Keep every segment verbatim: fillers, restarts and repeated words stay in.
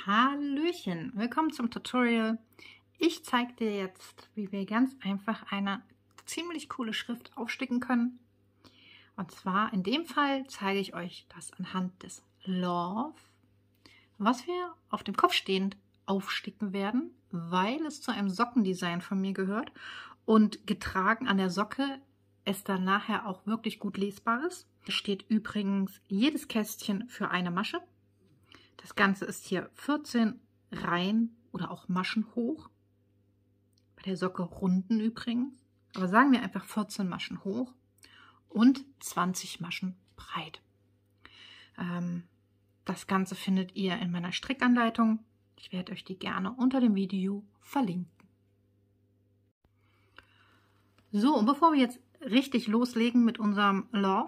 Hallöchen, willkommen zum Tutorial. Ich zeige dir jetzt, wie wir ganz einfach eine ziemlich coole Schrift aufsticken können. Und zwar in dem Fall zeige ich euch das anhand des Love, was wir auf dem Kopf stehend aufsticken werden, weil es zu einem Sockendesign von mir gehört und getragen an der Socke es dann nachher auch wirklich gut lesbar ist. Es steht übrigens jedes Kästchen für eine Masche. Das Ganze ist hier vierzehn Reihen oder auch Maschen hoch. Bei der Socke runden übrigens. Aber sagen wir einfach vierzehn Maschen hoch und zwanzig Maschen breit. Ähm, das Ganze findet ihr in meiner Strickanleitung. Ich werde euch die gerne unter dem Video verlinken. So, und bevor wir jetzt richtig loslegen mit unserem Love,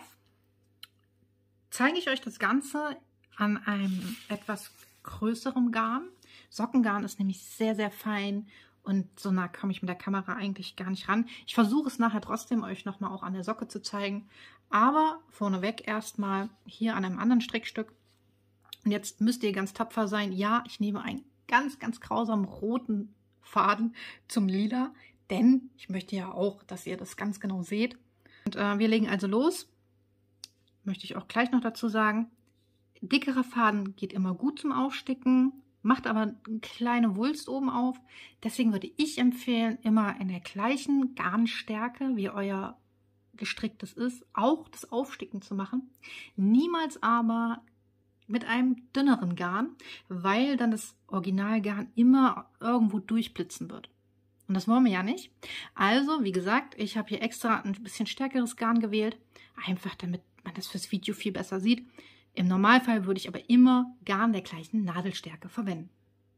zeige ich euch das Ganze an einem etwas größeren Garn. Sockengarn ist nämlich sehr, sehr fein und so nah komme ich mit der Kamera eigentlich gar nicht ran. Ich versuche es nachher trotzdem euch nochmal auch an der Socke zu zeigen, aber vorneweg erstmal hier an einem anderen Strickstück. Und jetzt müsst ihr ganz tapfer sein. Ja, ich nehme einen ganz, ganz grausamen roten Faden zum Lila, denn ich möchte ja auch, dass ihr das ganz genau seht. Und äh, wir legen also los. Möchte ich auch gleich noch dazu sagen. Dickerer Faden geht immer gut zum Aufsticken, macht aber eine kleine Wulst oben auf. Deswegen würde ich empfehlen, immer in der gleichen Garnstärke, wie euer gestricktes ist, auch das Aufsticken zu machen. Niemals aber mit einem dünneren Garn, weil dann das Originalgarn immer irgendwo durchblitzen wird. Und das wollen wir ja nicht. Also, wie gesagt, ich habe hier extra ein bisschen stärkeres Garn gewählt, einfach damit man das fürs Video viel besser sieht. Im Normalfall würde ich aber immer Garn der gleichen Nadelstärke verwenden.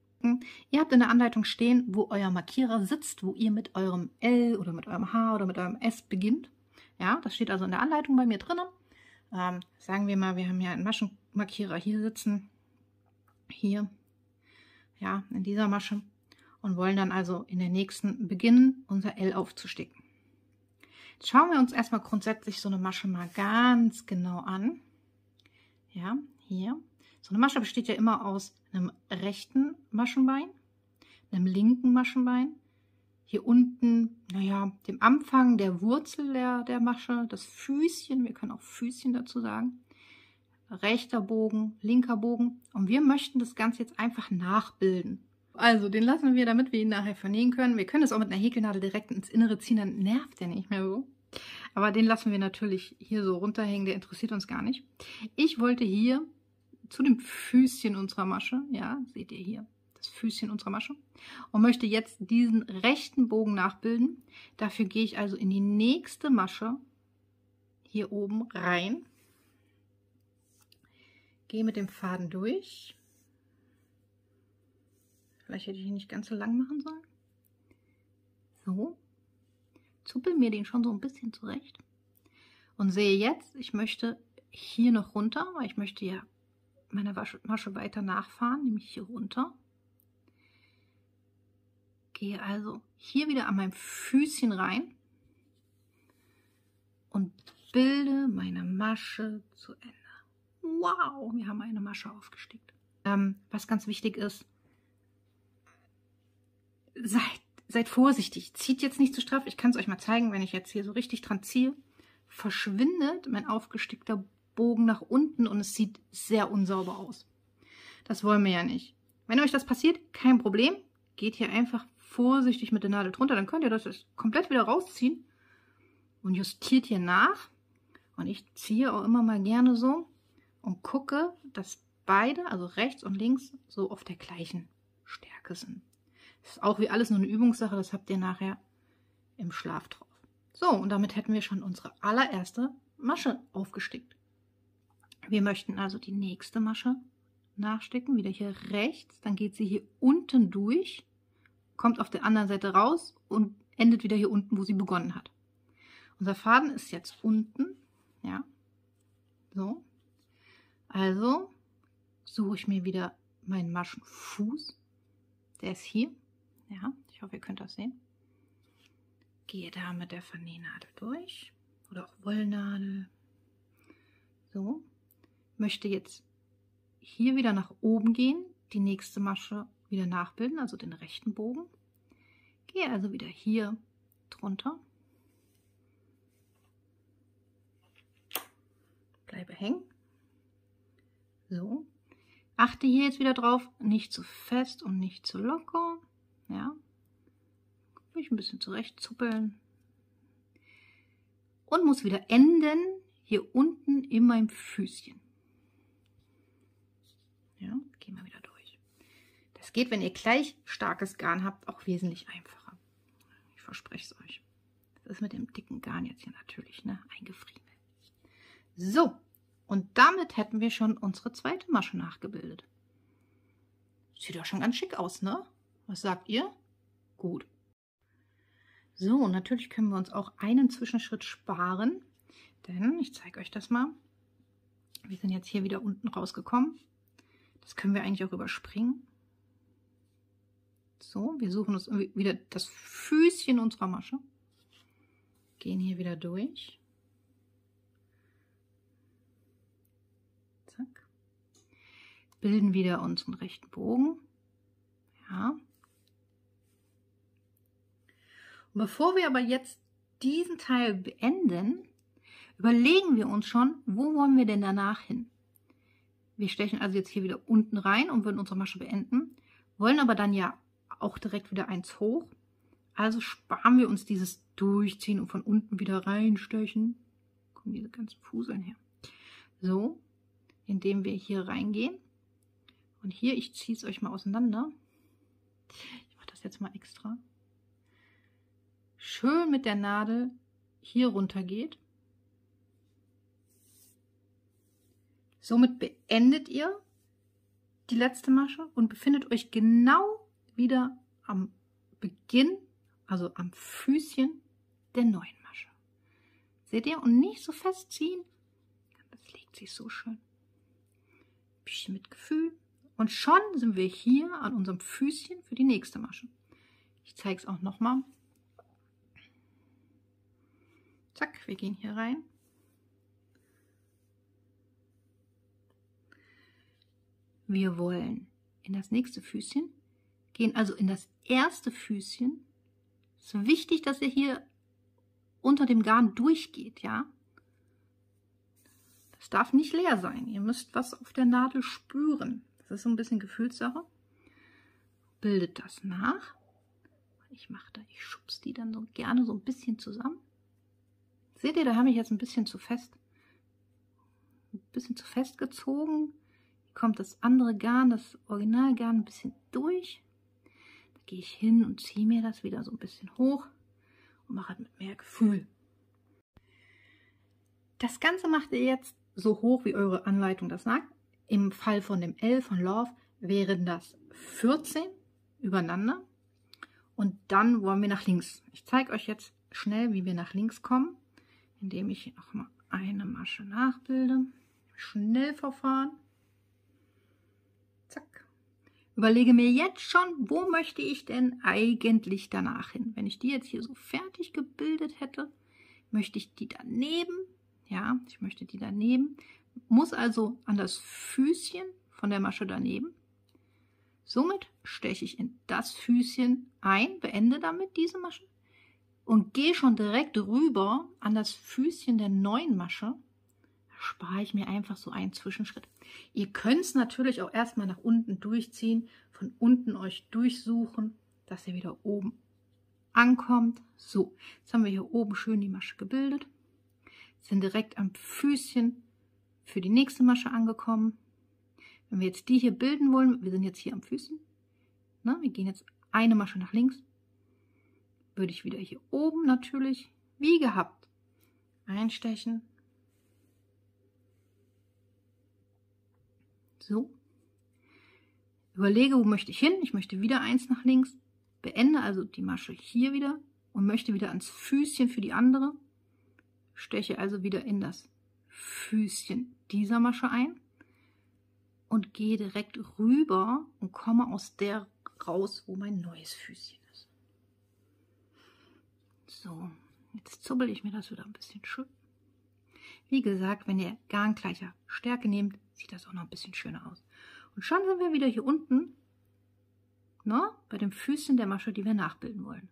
Ihr habt in der Anleitung stehen, wo euer Markierer sitzt, wo ihr mit eurem L oder mit eurem H oder mit eurem S beginnt. Ja, das steht also in der Anleitung bei mir drin. Ähm, sagen wir mal, wir haben hier einen Maschenmarkierer hier sitzen, hier, ja, in dieser Masche und wollen dann also in der nächsten beginnen, unser L aufzusticken. Jetzt schauen wir uns erstmal grundsätzlich so eine Masche mal ganz genau an. Ja, hier. So eine Masche besteht ja immer aus einem rechten Maschenbein, einem linken Maschenbein. Hier unten, naja, dem Anfang der Wurzel der, der Masche, das Füßchen, wir können auch Füßchen dazu sagen. Rechter Bogen, linker Bogen. Und wir möchten das Ganze jetzt einfach nachbilden. Also, den lassen wir, damit wir ihn nachher vernähen können. Wir können es auch mit einer Häkelnadel direkt ins Innere ziehen, dann nervt der nicht mehr so. Aber den lassen wir natürlich hier so runterhängen, der interessiert uns gar nicht. Ich wollte hier zu dem Füßchen unserer Masche, ja, seht ihr hier, das Füßchen unserer Masche, und möchte jetzt diesen rechten Bogen nachbilden. Dafür gehe ich also in die nächste Masche hier oben rein, gehe mit dem Faden durch. Vielleicht hätte ich ihn nicht ganz so lang machen sollen. So. Zuppel mir den schon so ein bisschen zurecht und sehe jetzt, ich möchte hier noch runter, weil ich möchte ja meine Masche weiter nachfahren, nämlich hier runter. Gehe also hier wieder an meinem Füßchen rein und bilde meine Masche zu Ende. Wow, wir haben eine Masche aufgestickt. Ähm, was ganz wichtig ist, seid Seid vorsichtig, zieht jetzt nicht zu straff. Ich kann es euch mal zeigen, wenn ich jetzt hier so richtig dran ziehe, verschwindet mein aufgestickter Bogen nach unten und es sieht sehr unsauber aus. Das wollen wir ja nicht. Wenn euch das passiert, kein Problem. Geht hier einfach vorsichtig mit der Nadel drunter, dann könnt ihr das jetzt komplett wieder rausziehen und justiert hier nach. Und ich ziehe auch immer mal gerne so und gucke, dass beide, also rechts und links, so auf der gleichen Stärke sind. Das ist auch wie alles nur eine Übungssache, das habt ihr nachher im Schlaf drauf. So, und damit hätten wir schon unsere allererste Masche aufgestickt. Wir möchten also die nächste Masche nachsticken, wieder hier rechts, dann geht sie hier unten durch, kommt auf der anderen Seite raus und endet wieder hier unten, wo sie begonnen hat. Unser Faden ist jetzt unten, ja, so. Also suche ich mir wieder meinen Maschenfuß, der ist hier. Ja, ich hoffe, ihr könnt das sehen. Gehe da mit der Vernähnadel durch oder auch Wollnadel. So, möchte jetzt hier wieder nach oben gehen, die nächste Masche wieder nachbilden, also den rechten Bogen. Gehe also wieder hier drunter. Bleibe hängen. So. Achte hier jetzt wieder drauf, nicht zu fest und nicht zu locker. Ja. Mich ein bisschen zurechtzuppeln. Und muss wieder enden hier unten in meinem Füßchen. Ja, gehen wir wieder durch. Das geht, wenn ihr gleich starkes Garn habt, auch wesentlich einfacher. Ich verspreche es euch. Das ist mit dem dicken Garn jetzt hier natürlich, ne, eingefriemelt. So, und damit hätten wir schon unsere zweite Masche nachgebildet. Sieht doch schon ganz schick aus, ne? Was sagt ihr? Gut. So, und natürlich können wir uns auch einen Zwischenschritt sparen, denn ich zeige euch das mal. Wir sind jetzt hier wieder unten rausgekommen. Das können wir eigentlich auch überspringen. So, wir suchen uns wieder das Füßchen unserer Masche. Gehen hier wieder durch. Zack. Bilden wieder unseren rechten Bogen. Ja. Und bevor wir aber jetzt diesen Teil beenden, überlegen wir uns schon, wo wollen wir denn danach hin? Wir stechen also jetzt hier wieder unten rein und würden unsere Masche beenden, wollen aber dann ja auch direkt wieder eins hoch. Also sparen wir uns dieses Durchziehen und von unten wieder reinstechen. Kommen diese ganzen Fuseln her. So, indem wir hier reingehen. Und hier, ich ziehe es euch mal auseinander. Ich mache das jetzt mal extra. Schön mit der Nadel hier runter geht. Somit beendet ihr die letzte Masche und befindet euch genau wieder am Beginn, also am Füßchen der neuen Masche. Seht ihr? Und nicht so festziehen. Das legt sich so schön. Ein bisschen mit Gefühl. Und schon sind wir hier an unserem Füßchen für die nächste Masche. Ich zeige es auch nochmal. Zack, wir gehen hier rein. Wir wollen in das nächste Füßchen, gehen also in das erste Füßchen. Es ist wichtig, dass ihr hier unter dem Garn durchgeht, ja. Das darf nicht leer sein. Ihr müsst was auf der Nadel spüren. Das ist so ein bisschen Gefühlssache. Bildet das nach. Ich mache da, ich schubse die dann so gerne so ein bisschen zusammen. Seht ihr, da habe ich jetzt ein bisschen zu fest, ein bisschen zu fest gezogen. Kommt das andere Garn, das Originalgarn, ein bisschen durch. Da gehe ich hin und ziehe mir das wieder so ein bisschen hoch und mache es mit mehr Gefühl. Das Ganze macht ihr jetzt so hoch, wie eure Anleitung das sagt. Im Fall von dem L von Love wären das vierzehn übereinander. Und dann wollen wir nach links. Ich zeige euch jetzt schnell, wie wir nach links kommen, indem ich noch mal eine Masche nachbilde. Schnellverfahren. Zack. Überlege mir jetzt schon, wo möchte ich denn eigentlich danach hin? Wenn ich die jetzt hier so fertig gebildet hätte, möchte ich die daneben, ja, ich möchte die daneben, muss also an das Füßchen von der Masche daneben. Somit steche ich in das Füßchen ein, beende damit diese Masche und gehe schon direkt rüber an das Füßchen der neuen Masche. Spare ich mir einfach so einen Zwischenschritt. Ihr könnt es natürlich auch erstmal nach unten durchziehen, von unten euch durchsuchen, dass ihr wieder oben ankommt. So, jetzt haben wir hier oben schön die Masche gebildet, sind direkt am Füßchen für die nächste Masche angekommen. Wenn wir jetzt die hier bilden wollen, wir sind jetzt hier am Füßchen, ne, wir gehen jetzt eine Masche nach links, würde ich wieder hier oben natürlich, wie gehabt, einstechen. So, überlege, wo möchte ich hin? Ich möchte wieder eins nach links, beende also die Masche hier wieder und möchte wieder ans Füßchen für die andere, steche also wieder in das Füßchen dieser Masche ein und gehe direkt rüber und komme aus der raus, wo mein neues Füßchen ist. So, jetzt zubbel ich mir das wieder ein bisschen schön. Wie gesagt, wenn ihr Garn gleicher Stärke nehmt, sieht das auch noch ein bisschen schöner aus. Und schon sind wir wieder hier unten, ne, bei den Füßen der Masche, die wir nachbilden wollen.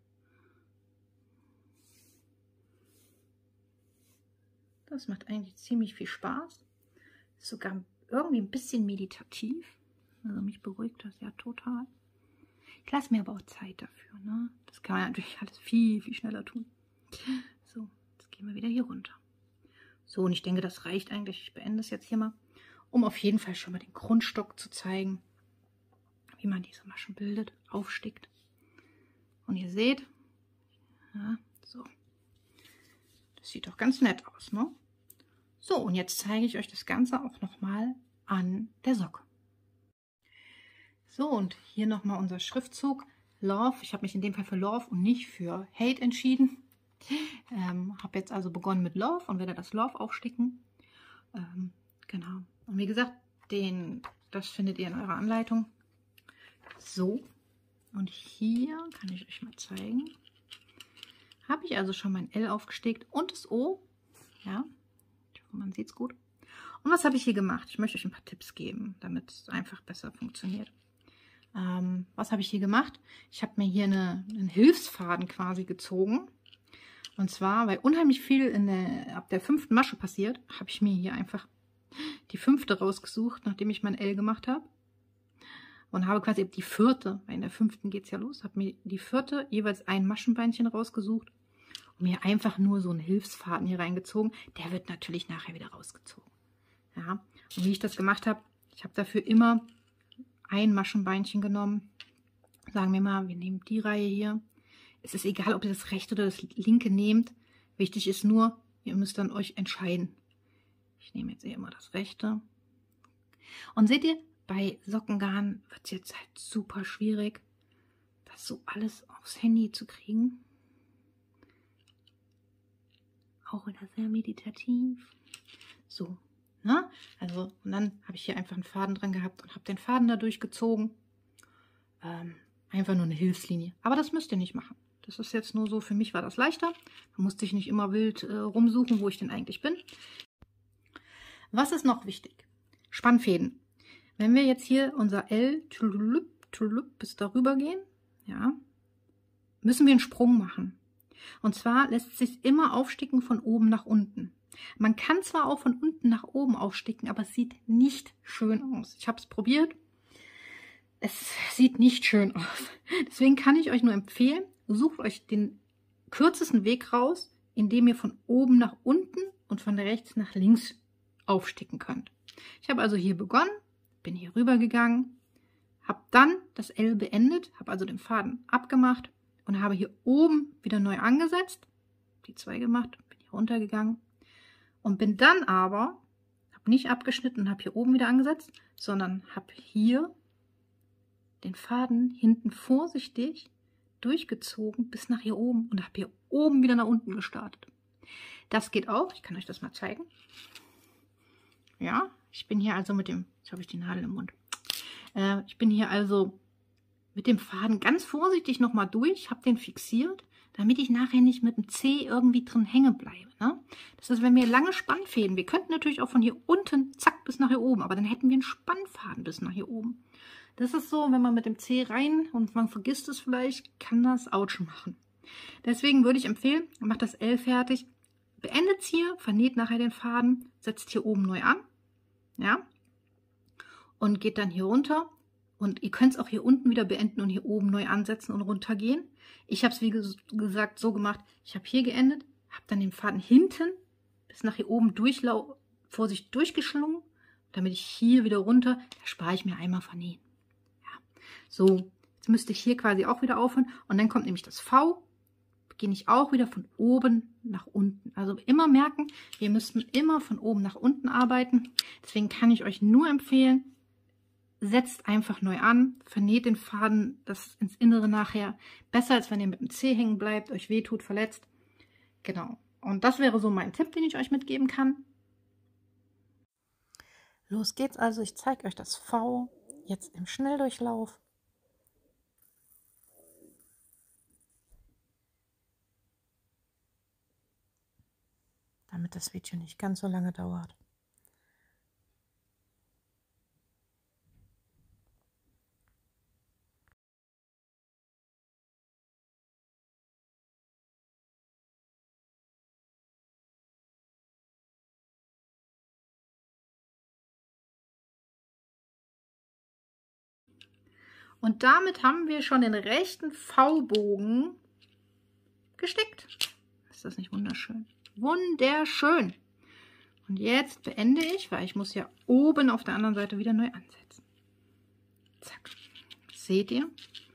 Das macht eigentlich ziemlich viel Spaß. Ist sogar irgendwie ein bisschen meditativ. Also mich beruhigt das ja total. Ich lasse mir aber auch Zeit dafür. Ne? Das kann man natürlich alles viel, viel schneller tun. So, jetzt gehen wir wieder hier runter. So, und ich denke, das reicht eigentlich. Ich beende es jetzt hier mal, um auf jeden Fall schon mal den Grundstock zu zeigen, wie man diese Maschen bildet, aufstickt. Und ihr seht, ja, so. Das sieht doch ganz nett aus, ne? So, und jetzt zeige ich euch das Ganze auch nochmal an der Socke. So, und hier nochmal unser Schriftzug. Love. Ich habe mich in dem Fall für Love und nicht für Hate entschieden. Ähm, habe jetzt also begonnen mit Love und werde das Love aufsticken. Ähm, genau. Und wie gesagt, den, das findet ihr in eurer Anleitung. So. Und hier kann ich euch mal zeigen. Habe ich also schon mein L aufgestickt und das O. Ja. Man sieht es gut. Und was habe ich hier gemacht? Ich möchte euch ein paar Tipps geben, damit es einfach besser funktioniert. Ähm, was habe ich hier gemacht? Ich habe mir hier eine, einen Hilfsfaden quasi gezogen. Und zwar, weil unheimlich viel in der, ab der fünften Masche passiert, habe ich mir hier einfach die fünfte rausgesucht, nachdem ich mein L gemacht habe. Und habe quasi die vierte, weil in der fünften geht es ja los, habe mir die vierte jeweils ein Maschenbeinchen rausgesucht. Und mir einfach nur so einen Hilfsfaden hier reingezogen. Der wird natürlich nachher wieder rausgezogen. Ja, und wie ich das gemacht habe, ich habe dafür immer ein Maschenbeinchen genommen. Sagen wir mal, wir nehmen die Reihe hier. Es ist egal, ob ihr das rechte oder das linke nehmt. Wichtig ist nur, ihr müsst dann euch entscheiden. Ich nehme jetzt eher immer das rechte. Und seht ihr, bei Sockengarn wird es jetzt halt super schwierig, das so alles aufs Handy zu kriegen. Auch wieder sehr meditativ. So, ne? Also, und dann habe ich hier einfach einen Faden dran gehabt und habe den Faden da durchgezogen. Ähm, einfach nur eine Hilfslinie. Aber das müsst ihr nicht machen. Das ist jetzt nur so, für mich war das leichter. Da musste ich nicht immer wild äh, rumsuchen, wo ich denn eigentlich bin. Was ist noch wichtig? Spannfäden. Wenn wir jetzt hier unser L bis darüber gehen, ja, müssen wir einen Sprung machen. Und zwar lässt es sich immer aufsticken von oben nach unten. Man kann zwar auch von unten nach oben aufsticken, aber es sieht nicht schön aus. Ich habe es probiert. Es sieht nicht schön aus. Deswegen kann ich euch nur empfehlen, sucht euch den kürzesten Weg raus, indem ihr von oben nach unten und von rechts nach links aufsticken könnt. Ich habe also hier begonnen, bin hier rüber gegangen, habe dann das L beendet, habe also den Faden abgemacht und habe hier oben wieder neu angesetzt, die zwei gemacht, bin hier runtergegangen und bin dann aber, habe nicht abgeschnitten und habe hier oben wieder angesetzt, sondern habe hier den Faden hinten vorsichtig durchgezogen bis nach hier oben und habe hier oben wieder nach unten gestartet. Das geht auch, ich kann euch das mal zeigen. Ja, ich bin hier also mit dem, jetzt habe ich die Nadel im Mund, äh, ich bin hier also mit dem Faden ganz vorsichtig nochmal durch, habe den fixiert, damit ich nachher nicht mit dem C irgendwie drin hängen bleibe. Ne? Das ist, wenn wir lange Spannfäden, wir könnten natürlich auch von hier unten, zack, bis nach hier oben, aber dann hätten wir einen Spannfaden bis nach hier oben. Das ist so, wenn man mit dem C rein und man vergisst es vielleicht, kann das Autsch machen. Deswegen würde ich empfehlen, macht das L fertig, beendet es hier, vernäht nachher den Faden, setzt hier oben neu an, ja, und geht dann hier runter. Und ihr könnt es auch hier unten wieder beenden und hier oben neu ansetzen und runtergehen. Ich habe es, wie ges gesagt, so gemacht. Ich habe hier geendet, habe dann den Faden hinten bis nach hier oben durchlau vorsichtig durchgeschlungen, damit ich hier wieder runter, da spare ich mir einmal vernähen. Ja. So, jetzt müsste ich hier quasi auch wieder aufhören. Und dann kommt nämlich das V. Gehe ich auch wieder von oben nach unten. Also immer merken, wir müssten immer von oben nach unten arbeiten. Deswegen kann ich euch nur empfehlen, setzt einfach neu an, vernäht den Faden, das ins Innere nachher. Besser, als wenn ihr mit dem C hängen bleibt, euch wehtut, verletzt. Genau. Und das wäre so mein Tipp, den ich euch mitgeben kann. Los geht's also. Ich zeige euch das V jetzt im Schnelldurchlauf. Damit das Video nicht ganz so lange dauert. Und damit haben wir schon den rechten V-Bogen gestickt. Ist das nicht wunderschön? Wunderschön. Und jetzt beende ich, weil ich muss ja oben auf der anderen Seite wieder neu ansetzen. Zack. Seht ihr?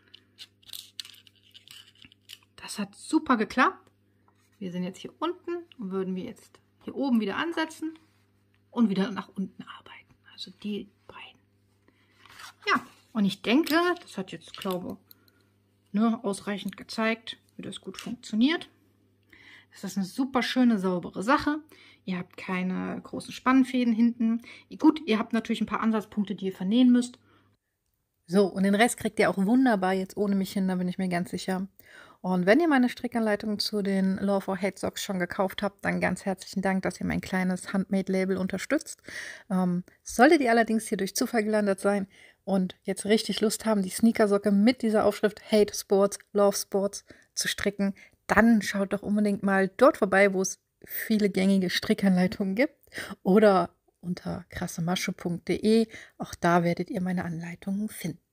Das hat super geklappt. Wir sind jetzt hier unten und würden wir jetzt hier oben wieder ansetzen und wieder nach unten arbeiten. Also die beiden. Ja, und ich denke, das hat jetzt, glaube ich, ne, ausreichend gezeigt, wie das gut funktioniert. Das ist eine super schöne, saubere Sache. Ihr habt keine großen Spannfäden hinten. Gut, ihr habt natürlich ein paar Ansatzpunkte, die ihr vernähen müsst. So, und den Rest kriegt ihr auch wunderbar jetzt ohne mich hin, da bin ich mir ganz sicher. Und wenn ihr meine Strickanleitung zu den Love or Hate Socks schon gekauft habt, dann ganz herzlichen Dank, dass ihr mein kleines Handmade-Label unterstützt. Ähm, solltet ihr allerdings hier durch Zufall gelandet sein und jetzt richtig Lust haben, die Sneakersocke mit dieser Aufschrift Hate Sports, Love Sports zu stricken, dann schaut doch unbedingt mal dort vorbei, wo es viele gängige Strickanleitungen gibt, oder unter krassemasche punkt de. Auch da werdet ihr meine Anleitungen finden.